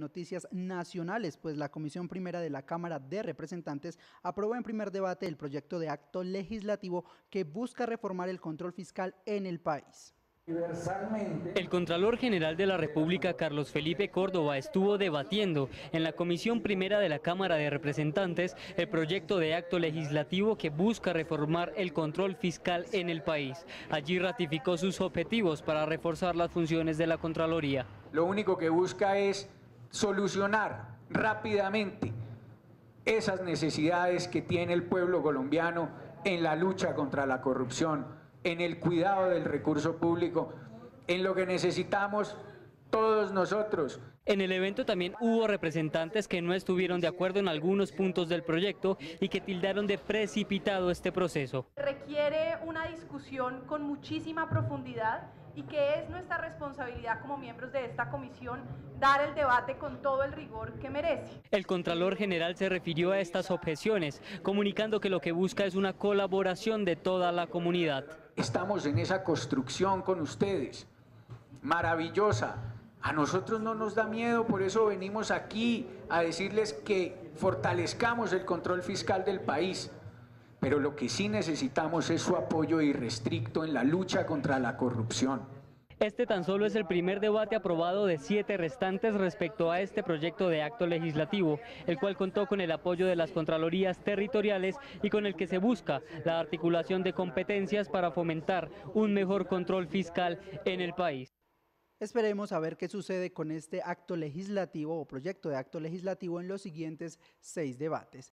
noticias nacionales, pues la Comisión Primera de la Cámara de Representantes aprobó en primer debate el proyecto de acto legislativo que busca reformar el control fiscal en el país. El Contralor General de la República, Carlos Felipe Córdoba, estuvo debatiendo en la Comisión Primera de la Cámara de Representantes el proyecto de acto legislativo que busca reformar el control fiscal en el país. Allí ratificó sus objetivos para reforzar las funciones de la Contraloría. Lo único que busca es solucionar rápidamente esas necesidades que tiene el pueblo colombiano en la lucha contra la corrupción, en el cuidado del recurso público, en lo que necesitamos todos nosotros. En el evento también hubo representantes que no estuvieron de acuerdo en algunos puntos del proyecto y que tildaron de precipitado este proceso. Requiere una discusión con muchísima profundidad y que es nuestra responsabilidad como miembros de esta comisión dar el debate con todo el rigor que merece. El Contralor General se refirió a estas objeciones, comunicando que lo que busca es una colaboración de toda la comunidad. Estamos en esa construcción con ustedes, maravillosa. A nosotros no nos da miedo, por eso venimos aquí a decirles que fortalezcamos el control fiscal del país. Pero lo que sí necesitamos es su apoyo irrestricto en la lucha contra la corrupción. Este tan solo es el primer debate aprobado de 7 restantes respecto a este proyecto de acto legislativo, el cual contó con el apoyo de las Contralorías territoriales y con el que se busca la articulación de competencias para fomentar un mejor control fiscal en el país. Esperemos a ver qué sucede con este acto legislativo o proyecto de acto legislativo en los siguientes 6 debates.